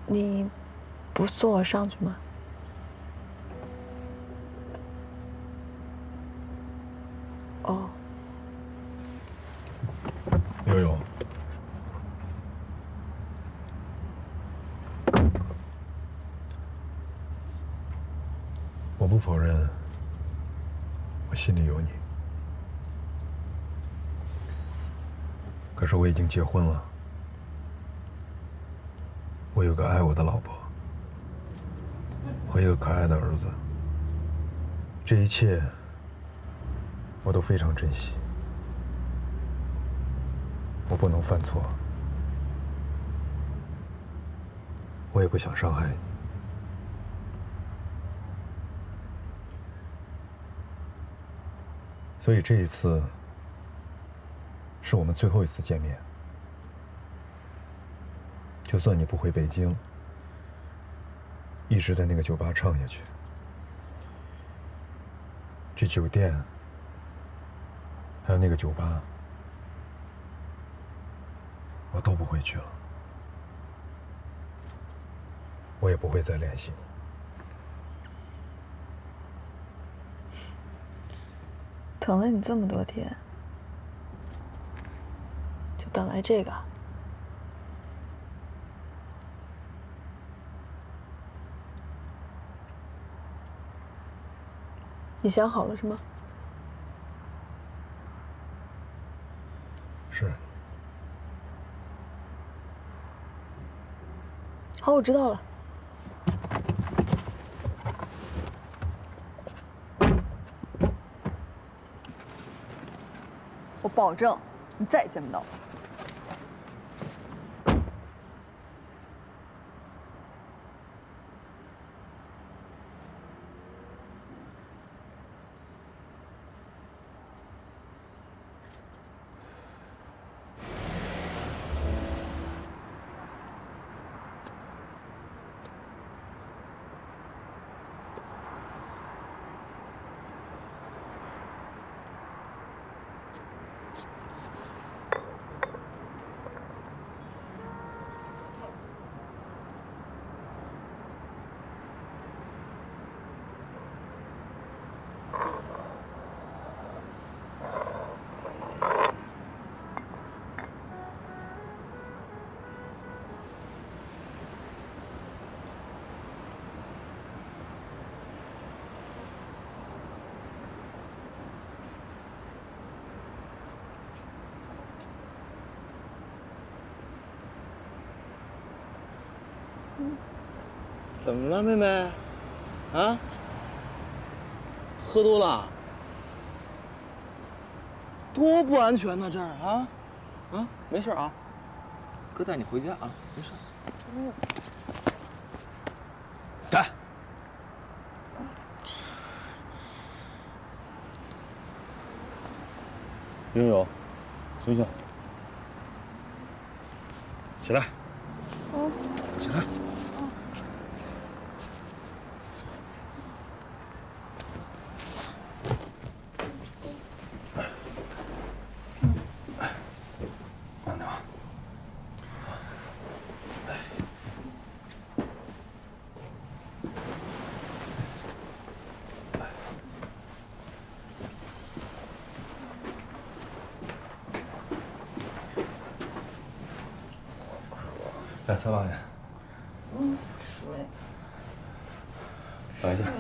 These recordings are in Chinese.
你不送我上去吗？哦。 悠悠，我不否认，我心里有你。可是我已经结婚了，我有个爱我的老婆和一个可爱的儿子，这一切我都非常珍惜。我不能犯错，我也不想伤害你。所以这一次是我们最后一次见面。就算你不回北京，一直在那个酒吧唱下去，这酒店还有那个酒吧，我都不会去了，我也不会再联系你。 等了你这么多天，就等来这个。你想好了是吗？ 是。 好，我知道了。 我保证，你再也见不到我。 怎么了，妹妹？啊？喝多了？多不安全呢，这儿啊？啊，没事啊，哥带你回家啊，没事。带。悠悠，醒醒，起来。起来。慢点啊。来，擦把脸。 水。 等一下。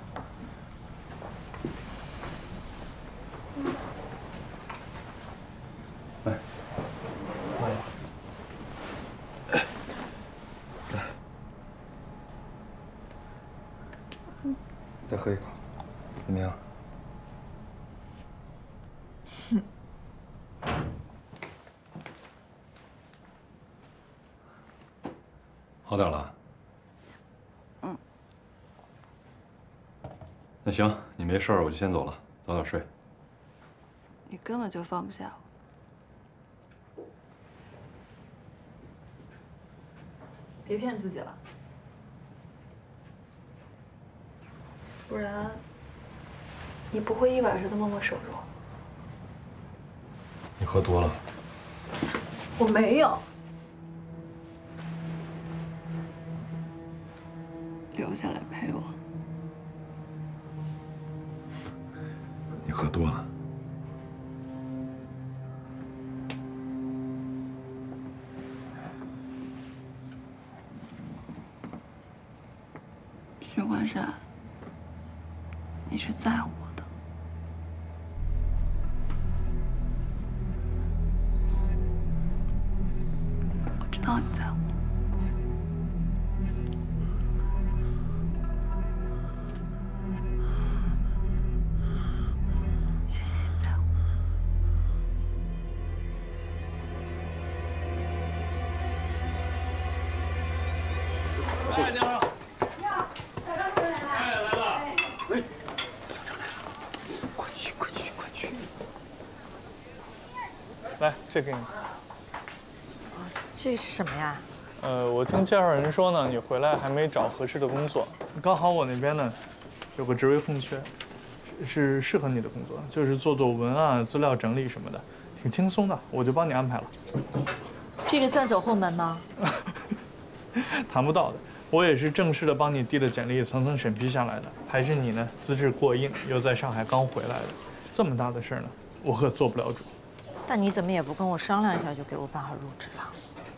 来，慢点。来，再喝一口，怎么样？好点了？ 嗯。 那行，你没事儿，我就先走了，早点睡。 你根本就放不下我。别骗自己了， 不然你不会一晚上都默默守着我。 你喝多了。 我没有。 留下来陪我。 你喝多了。 徐冠山，你是在乎我的。我知道你在乎我。谢谢你在乎我。 哎，你好。 来，这给你。 这是什么呀？ 我听介绍人说呢，你回来还没找合适的工作，刚好我那边呢有个职位空缺，是适合你的工作，就是做文案、资料整理什么的，挺轻松的，我就帮你安排了。 这个算走后门吗？ 谈不到的，我也是正式的帮你递了简历，层层审批下来的，还是你呢资质过硬，又在上海刚回来的，这么大的事儿呢，我可做不了主。 但你怎么也不跟我商量一下就给我办好入职了？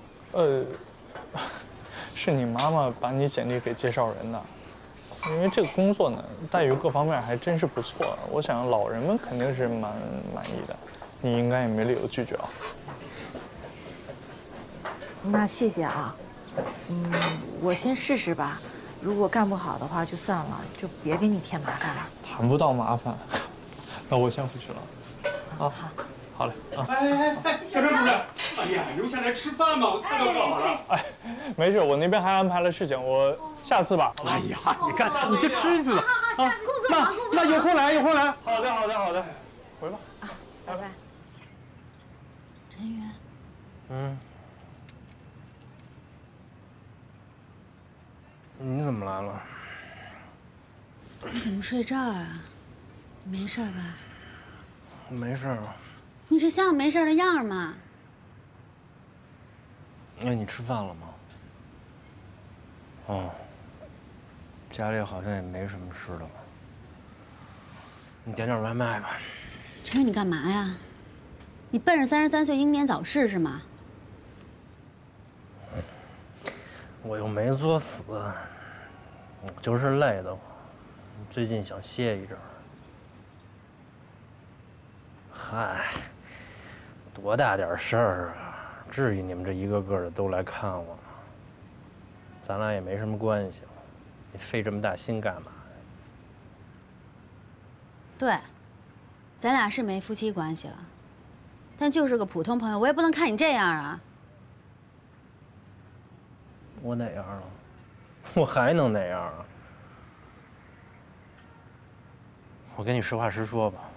是你妈妈把你简历给介绍人的，因为这个工作呢，待遇各方面还真是不错，我想老人们肯定是蛮满意的，你应该也没理由拒绝啊。 那谢谢啊，我先试试吧，如果干不好的话就算了，就别给你添麻烦了。 谈不到麻烦，那我先回去了。啊，好嘞啊。 哎，小张主任，哎呀，留下来吃饭吧，我菜都做好了。 哎，没事，我那边还安排了事情，我下次吧。 哎呀，你看，你去吃去吧。啊，那有空来，有空来。 好的，好的，好的，回吧。 啊，拜拜。 陈宇， 你怎么来了？ 你怎么睡这儿啊？你没事吧？ 没事儿。 你这像没事的样吗？ 那你吃饭了吗？哦，家里好像也没什么吃的了。你点点外卖吧。 陈宇，你干嘛呀？你奔着33岁英年早逝是吗？ 我又没作死，我就是累得慌。最近想歇一阵儿。嗨，多大点事儿啊！至于你们这一个个的都来看我吗？咱俩也没什么关系了，你费这么大心干嘛呀？ 对，咱俩是没夫妻关系了，但就是个普通朋友，我也不能看你这样啊。 我哪样了？我还能哪样啊？我跟你实话实说吧，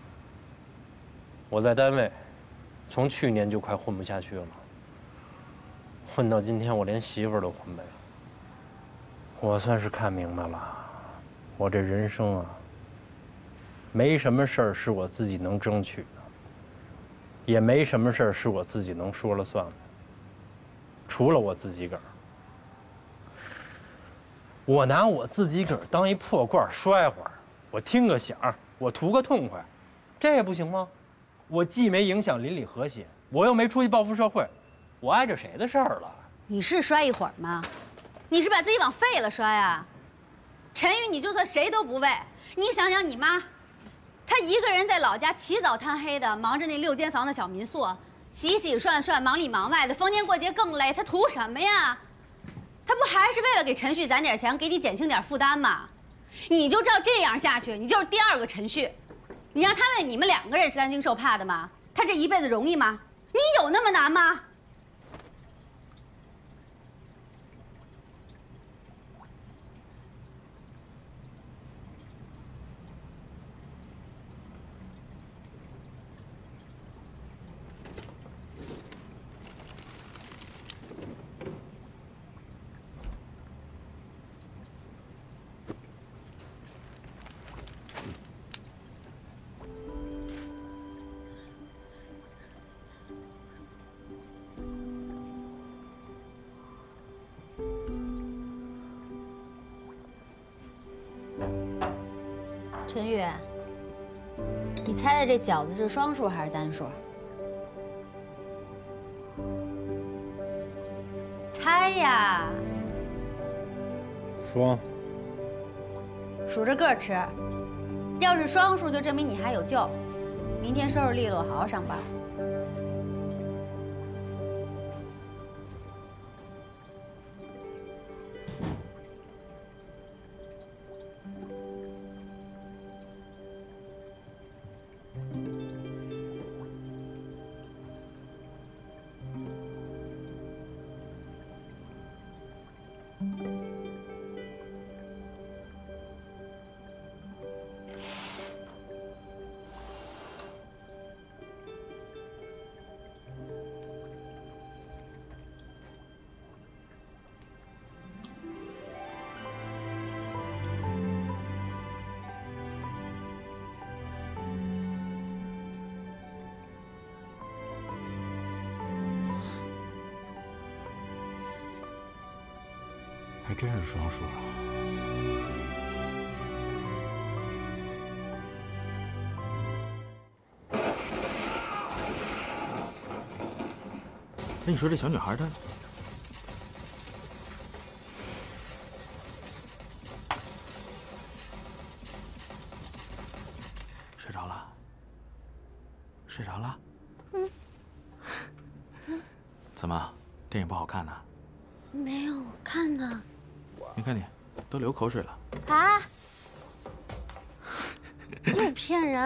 我在单位，从去年就快混不下去了，混到今天我连媳妇儿都混没了。我算是看明白了，我这人生啊，没什么事儿是我自己能争取的，也没什么事儿是我自己能说了算的，除了我自己个儿。我拿我自己个儿当一破罐摔会儿，我听个响儿，我图个痛快，这也不行吗？我既没影响邻里和谐，我又没出去报复社会，我碍着谁的事儿了？ 你是摔一会儿吗？你是把自己往废了摔啊！陈宇，你就算谁都不为，你想想你妈，她一个人在老家起早贪黑的忙着那6间房的小民宿，洗洗涮涮，忙里忙外的，逢年过节更累，她图什么呀？她不还是为了给陈旭攒点钱，给你减轻点负担吗？你就照这样下去，你就是第2个陈旭。你让他为你们2个人担惊受怕的吗？他这一辈子容易吗？你有那么难吗？ 陈宇，你猜的这饺子是双数还是单数？猜呀！ 双。 数着个儿吃，要是双数，就证明你还有救。明天收拾利落，好好上班。 还真是双数啊！ 那你说这小女孩她睡着了？睡着了？怎么，电影不好看呢？ 没有，我看呢。 你看你，都流口水了。 啊！又骗人！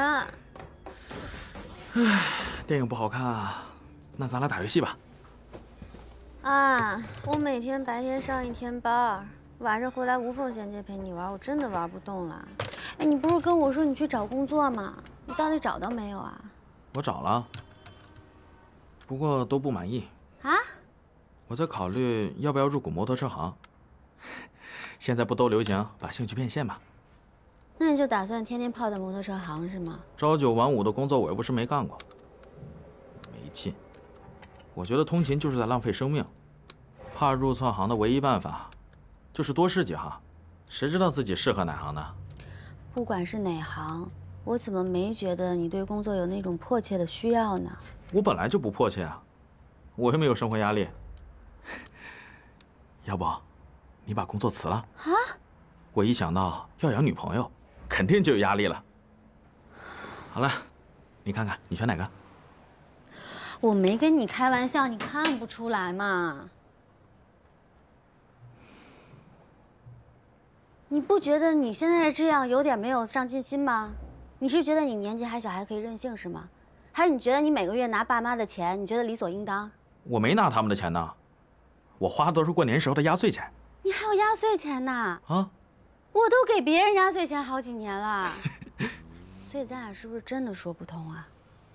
唉，电影不好看啊，那咱俩打游戏吧。 啊，我每天白天上一天班，晚上回来无缝衔接陪你玩，我真的玩不动了。哎，你不是跟我说你去找工作吗？你到底找到没有啊？ 我找了，不过都不满意。 啊？ 我在考虑要不要入股摩托车行。现在不都流行把兴趣变现吗？ 那你就打算天天泡在摩托车行是吗？ 朝9晚5的工作我又不是没干过，没劲。我觉得通勤就是在浪费生命。怕入错行的唯一办法，就是多试几行。谁知道自己适合哪行呢？ 不管是哪行，我怎么没觉得你对工作有那种迫切的需要呢？ 我本来就不迫切啊，我又没有生活压力。要不，你把工作辞了？啊？我一想到要养女朋友，肯定就有压力了。好了，你看看，你选哪个？ 我没跟你开玩笑，你看不出来吗？你不觉得你现在这样有点没有上进心吗？你是觉得你年纪还小还可以任性是吗？还是你觉得你每个月拿爸妈的钱，你觉得理所应当？ 我没拿他们的钱呢，我花的都是过年时候的压岁钱。 你还有压岁钱呢？ 啊？ 我都给别人压岁钱好几年了，所以咱俩是不是真的说不通啊？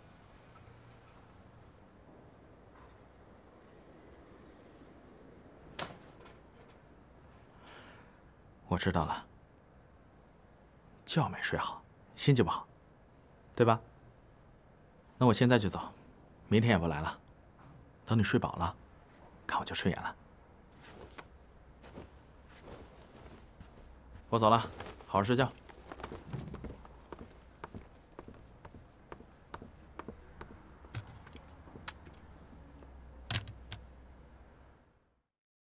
我知道了，觉没睡好，心情不好，对吧？那我现在就走，明天也不来了。等你睡饱了，看我就顺眼了。我走了，好好睡觉。